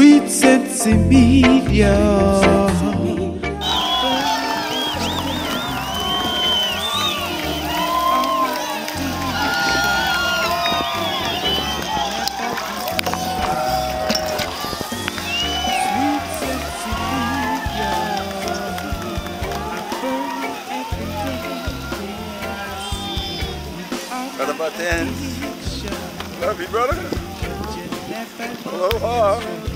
Sweet Sensimilla. Brother Buttons. Love you, brother. Aloha.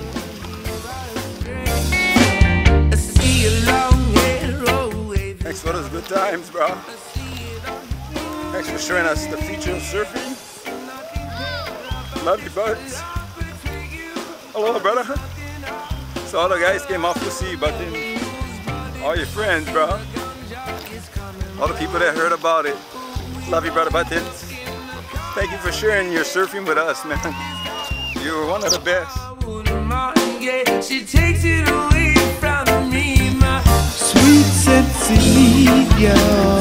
Thanks for those good times, bro. Thanks for showing us the future of surfing. Love you, buds. Aloha, brother. So all the guys came off to see Buttons. All your friends, bro. All the people that heard about it. Love you, brother Buttons. Thank you for sharing your surfing with us, man. You were one of the best. She takes it away from me, my sweet Sensimilla.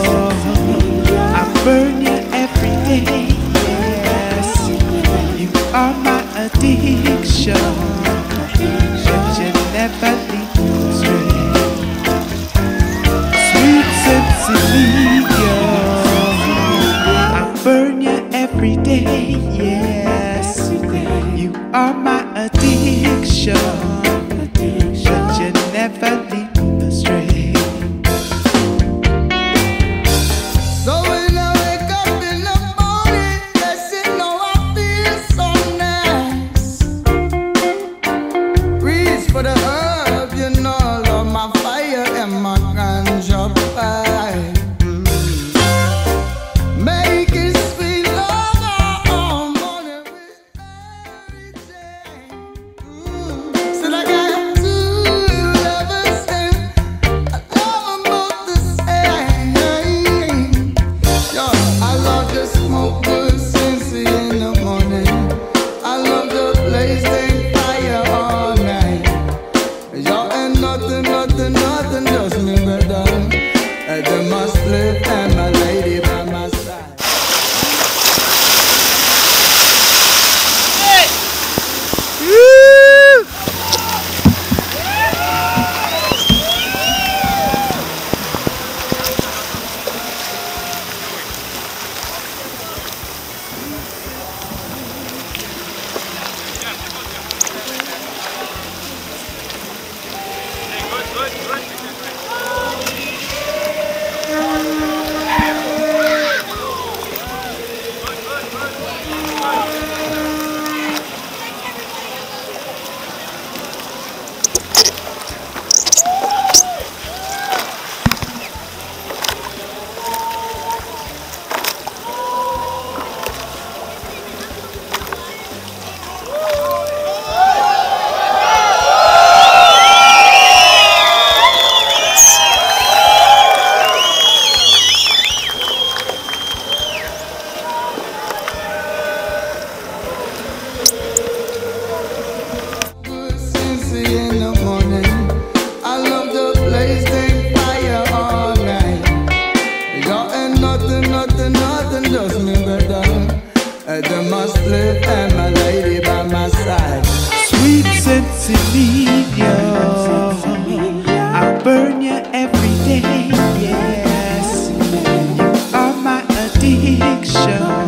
I burn you every day, yes. You are my addiction, but you never leave me astray. Sweet Sensimilla. I burn you every day, yes. You are my addiction, but you never leave me astray. So when I wake up in the morning, yes, you know I feel so nice. Reach for the herb, you know, love my fire and my ganja pie. Make it sweet love all morning with everything. Still I got two lovers and I love them both the same. Yo, I love to smoke good Cincy in the morning. I love the blazing fire all night. Y'all ain't nothing, just me better. I must live and my lady by my side. In the morning, I love the blazing fire all night. Y'all ain't nothing, just me better. I must live and my lady by my side. Sweet Sensimilla, I burn you every day, yes. You are my addiction.